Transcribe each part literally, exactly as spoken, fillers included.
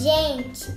Gente.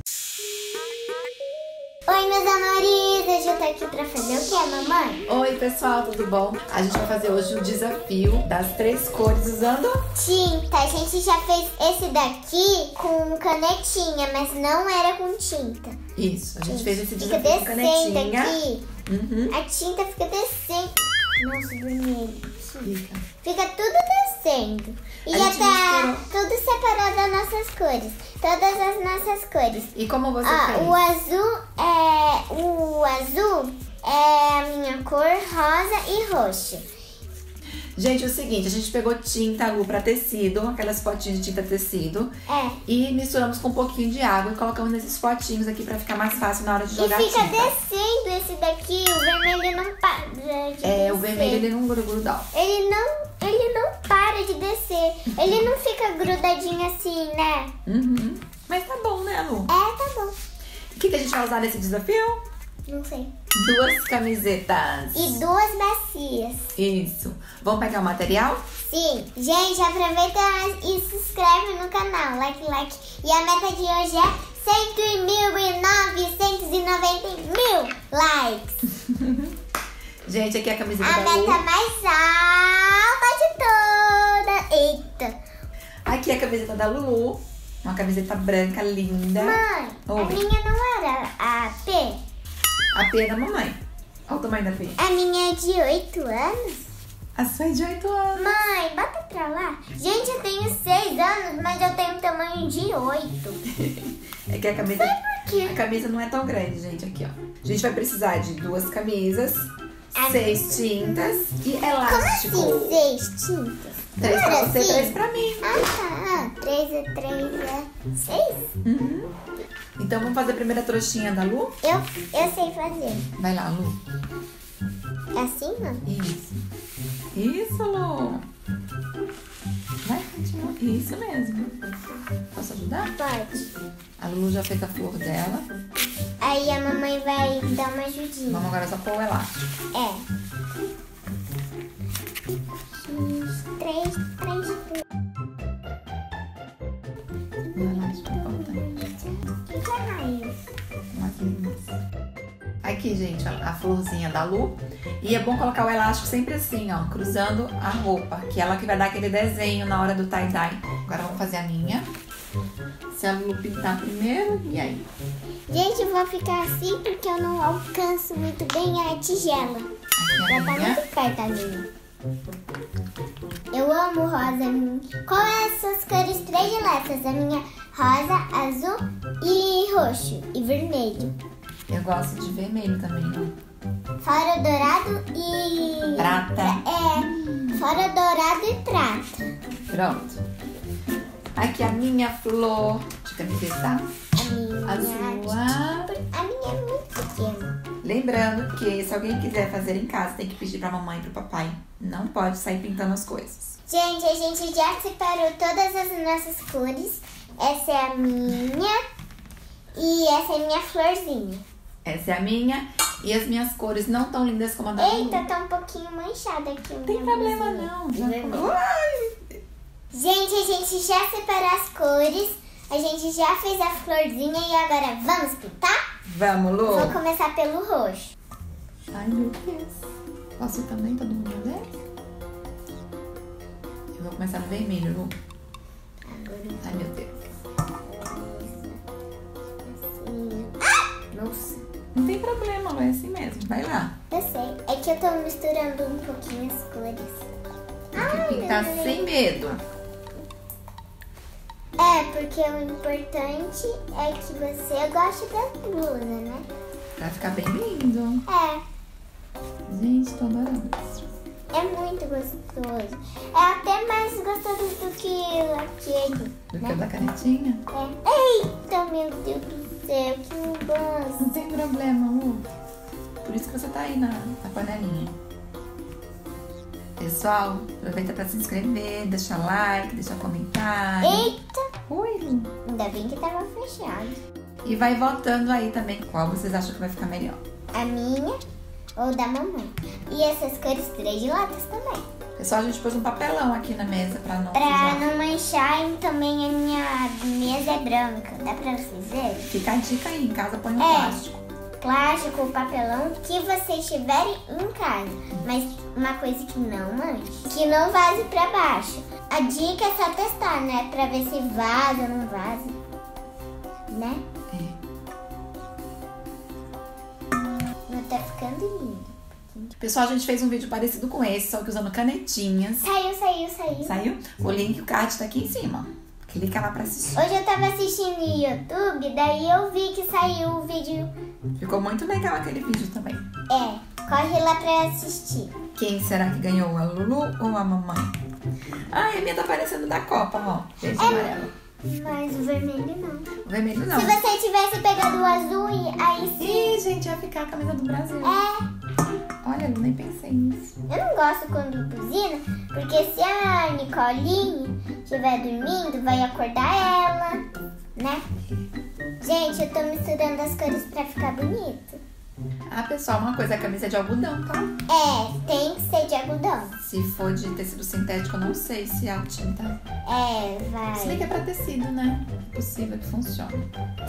Oi, meus amores, hoje eu tô aqui pra fazer o que, mamãe? Oi, pessoal, tudo bom? A gente vai fazer hoje o desafio das três cores usando tinta. A gente já fez esse daqui com canetinha, mas não era com tinta. Isso, a gente Isso. fez esse Fica desafio com descendo canetinha. aqui. Uhum. A tinta fica descendo. Nossa, vermelho. Fica. Fica tudo descendo. E A já gente tá misturou. tudo separado das nossas cores. Todas as nossas cores. E como você Ah, fez? o azul é o azul é a minha cor, rosa e roxo. Gente, é o seguinte, a gente pegou tinta Lu pra tecido, aquelas potinhas de tinta tecido. É. E misturamos com um pouquinho de água e colocamos nesses potinhos aqui pra ficar mais fácil na hora de E jogar fica tinta. descendo esse daqui, o vermelho não para de É, descer. o vermelho ele não gruda. Ele não, ele não para de descer. Ele não fica grudadinho assim, né? Uhum. Mas tá bom, né, Lu? É, tá bom. O que, que a gente vai usar nesse desafio? Não sei. Duas camisetas. E duas bacias. Isso. Vamos pegar o material? Sim. Gente, aproveita e se inscreve no canal. Like, like. E a meta de hoje é cem mil e novecentos e noventa mil likes. Gente, aqui é a camiseta A da Lu. meta mais alta de toda. Eita. Aqui é a camiseta da Lulu. Uma camiseta branca, linda. Mãe, Oi. a minha não era a P? A P é da mamãe. Olha o tamanho da P. A minha é de oito anos? A sua é de oito anos. Mãe, bota pra lá. Gente, eu tenho seis anos, mas eu tenho tamanho de oito. É que a camisa, Sabe por quê? a camisa não é tão grande, gente. Aqui, ó. A gente vai precisar de duas camisas, A seis tintas e Como elástico. assim, seis tintas? Três Não pra era você, assim? três pra mim. Ah, tá. Ah, três é três, é seis? Uhum. Então vamos fazer a primeira trouxinha da Lu? Eu, eu sei fazer. Vai lá, Lu. É assim, mano? Isso. Isso, Lu. Vai, continua. Isso mesmo. Posso ajudar? Pode. A Lulu já fez a flor dela. Aí a mamãe vai dar uma ajudinha. Vamos agora só pôr o elástico. É. Três, três, três. O elástico é importante. O que é raiz? Aqui, aqui, gente, a, a florzinha da Lu. E é bom colocar o elástico sempre assim, ó, cruzando a roupa, que é ela que vai dar aquele desenho na hora do tie-dye. Agora vamos fazer a minha. Se a Lu pintar primeiro, e aí? Gente, eu vou ficar assim porque eu não alcanço muito bem a tigela. Aqui é Já a tá minha. muito perto a minha. Eu amo rosa. Qual é as suas cores prediletas? A minha rosa, azul e roxo e vermelho. Eu gosto de vermelho também, ó. Fora dourado e... Prata. É, fora dourado e prata. Pronto. Aqui a minha flor de camiseta A minha... azul. A minha é muito pequena. Lembrando que se alguém quiser fazer em casa, tem que pedir pra mamãe e pro papai. Não pode sair pintando as coisas. Gente, a gente já separou todas as nossas cores. Essa é a minha e essa é a minha florzinha. Essa é a minha. E as minhas cores não tão lindas como a da Lulu. Eita, tá um pouquinho manchada aqui. Não tem problema não. Já... Vermelho. Ai! Gente, a gente já separou as cores. A gente já fez a florzinha e agora vamos pintar? Vamos, Lu? Vou começar pelo roxo. Ai, meu Deus. Posso também, todo mundo ver? Eu vou começar no vermelho, Lu. Agora Ai, meu Deus. assim. Nossa, Não tem problema, Lu. É assim mesmo. Vai lá. eu sei. É que eu tô misturando um pouquinho as cores. Tem que pintar meu Deus. sem medo. É, porque o importante é que você goste da blusa, né? Pra ficar bem lindo. É, Gente, tô adorando isso. é muito gostoso. É até mais gostoso do que aquele, Do que né? o da canetinha? É. Eita, meu Deus do céu, que mudança. Não tem problema, Lu. Por isso que você tá aí na, na panelinha. Pessoal, aproveita pra se inscrever, deixar like, deixar comentário. Eita, Oi, Lu. ainda bem que tava fechado. E vai votando aí também qual vocês acham que vai ficar melhor. A minha ou da mamãe. E essas cores prediletas também. Pessoal, a gente pôs um papelão aqui na mesa pra não Pra sujar. não manchar e também a minha mesa mas é branca. Dá pra vocês verem? Fica a dica aí, em casa põe no É. plástico. Plástico, papelão, que vocês tiverem em casa. Mas uma coisa que não manche, que não vaze pra baixo. A dica é só testar, né? Pra ver se vaza ou não vaza. Né? É. Não tá ficando lindo. Pessoal, a gente fez um vídeo parecido com esse, só que usando canetinhas. Saiu, saiu, saiu. Saiu? O link, o card tá aqui em cima. Clica lá pra assistir. Hoje eu tava assistindo no YouTube, daí eu vi que saiu o vídeo. Ficou muito legal aquele vídeo também. É, corre lá pra assistir. Quem será que ganhou? A Lulu ou a mamãe? Ai, a minha tá parecendo da Copa, ó. Verde e amarelo. Mas o vermelho não. O vermelho não. Se você tivesse pegado o azul, aí sim. Ih, gente, ia ficar a camisa do Brasil. É. Olha, eu nem pensei nisso. Eu não gosto quando buzina, porque se a Nicolinha estiver dormindo, vai acordar ela, né? Gente, eu tô misturando as cores pra ficar bonito. Ah, pessoal, uma coisa, a camisa é de algodão, tá? É, tem que ser de algodão. Se for de tecido sintético, eu não sei se a tinta... É, Se bem que vai. é pra tecido, né? É possível que funcione.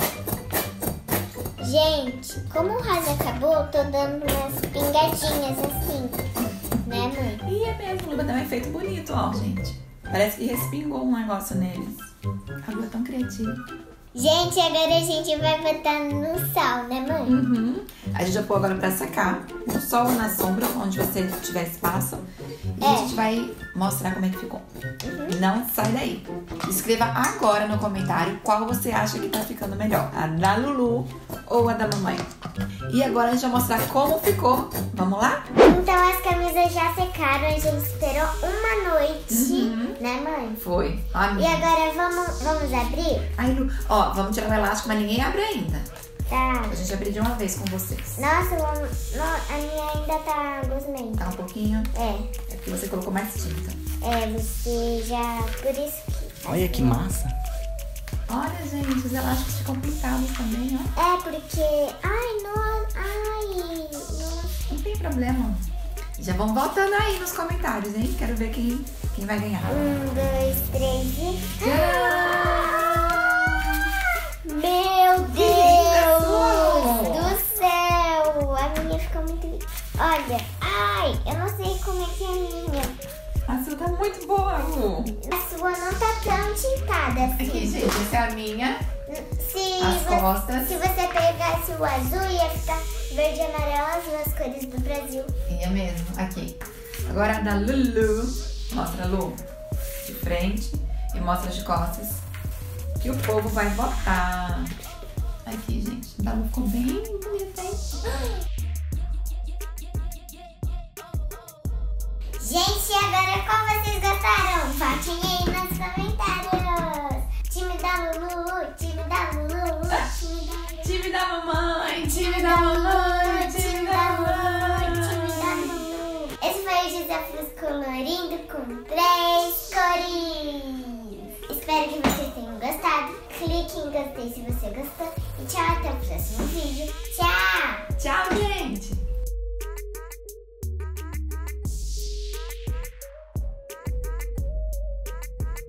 Gente, como o raso acabou, eu tô dando umas pingadinhas assim, né, mãe? E é mesmo, o Luba deu um efeito bonito, ó, gente. Parece que respingou um negócio neles. A Lu é tão criativa. Gente, agora a gente vai botar no sol, né, mãe? Uhum. A gente vai pôr agora pra secar. No sol ou na sombra, onde você tiver espaço. E É. a gente vai mostrar como é que ficou. Uhum. Não sai daí. Escreva agora no comentário qual você acha que tá ficando melhor. A da Lulu ou a da mamãe. E agora a gente vai mostrar como ficou. Vamos lá? Então as camisas já secaram, a gente esperou uma noite, Uhum. né, mãe? Foi. A E minha. agora vamos, vamos abrir? Ai, Lu. Ó, vamos tirar o elástico, mas ninguém abre ainda. Tá. A gente abre de uma vez com vocês. Nossa, vamos, no- a minha ainda tá gosmenta. Tá um pouquinho. É, É porque você colocou mais tinta. é, você já, por isso que... Olha que massa. Olha, gente, os elásticos ficam pintados também, ó. É, porque... Ai, nossa, ai, nossa. Não tem problema. Já vão voltando aí nos comentários, hein? Quero ver quem, quem vai ganhar. Um, dois, três e... Tcharam! Meu Que linda Deus sua! do céu! A minha ficou muito linda. Olha, ai, eu não sei como é que é a minha. A sua tá muito boa, Lu. A sua não tá tão tintada assim. Aqui, gente, essa é a minha. Se, As vo- costas. se você pegasse o azul, ia ficar verde e amarelo, as duas cores do Brasil. É mesmo, aqui. Agora a da Lulu. Mostra, Lu, de frente e mostra de costas. Que o povo vai votar. Aqui, gente. A da Lu ficou bem bonita, hein? Gente, agora qual vocês gostaram? Votem aí nos comentários. Time da Lulu, time da Lulu, time da Lulu. Time da mamãe, time da mamãe, time da mamãe. time da Lulu. Esse foi o Desafios Colorindo com três cores. Espero que vocês tenham gostado. Clique em gostei se você gostou. E tchau, até o próximo vídeo.